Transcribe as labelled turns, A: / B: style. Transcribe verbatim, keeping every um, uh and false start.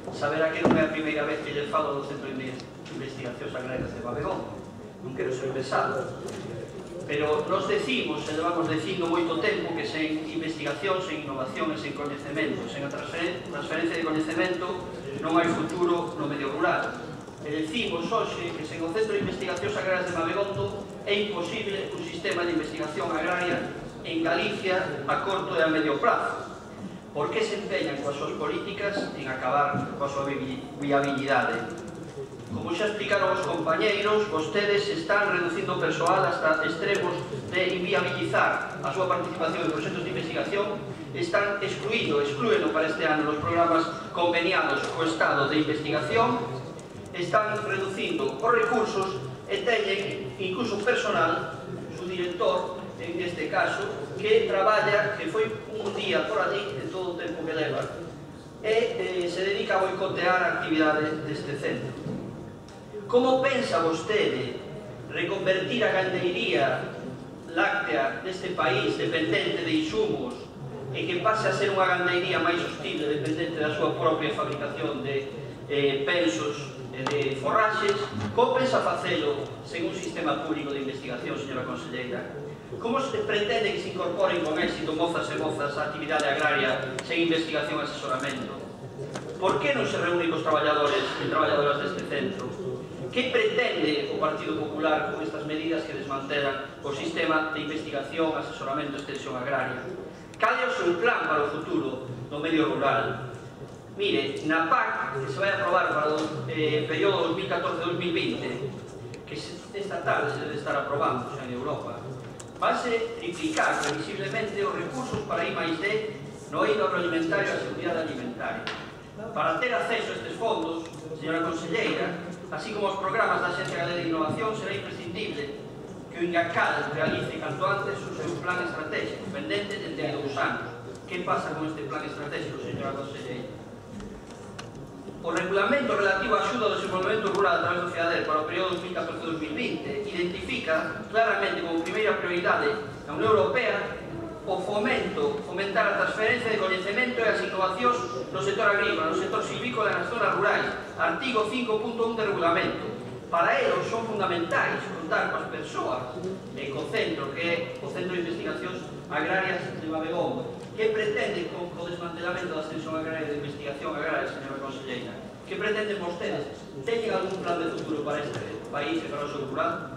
A: saberá que non é a primeira vez que lle falo do Centro de Investigacións Agrarias de Mabegón. Non quero ser pesado, pero nos decimos, e levamos dicindo moito tempo, que sen investigación, sen innovación e sen coñecemento, sen a transferencia de coñecemento, non hai futuro no medio rural. E decimos hoxe que sen o Centro de Investigacións Agrarias de Mabegondo é imposible un sistema de investigación agraria en Galicia a corto e a medio prazo. Por que se empeñan coas súas políticas en acabar coa súa viabilidade? Como xa explicaron os compañeiros, vostedes están reducindo o persoal hasta extremos de inviabilizar a súa participación en proxectos de investigación, están excluindo, excluendo para este ano nos programas conveniados co Estado de investigación, están reducindo os recursos e teñen incluso personal, su director, en este caso, que traballa, que foi un día por allí, en todo o tempo que leva, e eh, se dedica a boicotear a actividade deste centro. Como pensa vostede reconvertir a gandeiría láctea deste país dependente de insumos e que pase a ser unha gandeiría máis hostil dependente da súa propia fabricación de eh, pensos e de forraxes? Como pensa facelo sen un sistema público de investigación, señora conselleira? Como se pretende que se incorporen con éxito mozas e mozas a actividade agraria sen investigación e asesoramento? Por que non se reúne cos traballadores e traballadoras deste centro? Que pretende o Partido Popular con estas medidas que desmantelan o sistema de investigación, asesoramento e extensión agraria? Cal é o seu plan para o futuro do medio rural? Mire, na P A C, que se vai aprobar para o eh, período dos mil catorce a dos mil vinte, que esta tarde se debe estar aprobando xa en Europa, vai-se triplicar previsiblemente os recursos para I máis D no eido agroalimentario e a seguridade alimentaria. Para ter acceso a estes fondos, señora conselleira, así como os programas da Axencia Galega de Innovación, será imprescindible que o INGACAL realice canto antes o seu plan estratégico, pendente dende hai dous anos. Que pasa con este plan estratégico, señora conselleira? O regulamento relativo á axuda ao desenvolvemento rural a través do FEADER para o período dos mil catorce a dos mil vinte identifica claramente como primeira prioridade na Unión Europea o fomento, fomentar a transferencia de coñecemento e as innovacións no sector agrícola, no sector silvícola e nas zonas rurais. Artigo cinco punto un do regulamento. Para eles son fundamentais contar coas persoas e co centro, que é o Centro de Investigacións Agrarias de Mabegondo. Que pretenden con o desmantelamento da extensión agraria de investigación agraria, señora conselleira? Que pretenden vostedes? Teñen algún plan de futuro para este país e para o seu rural?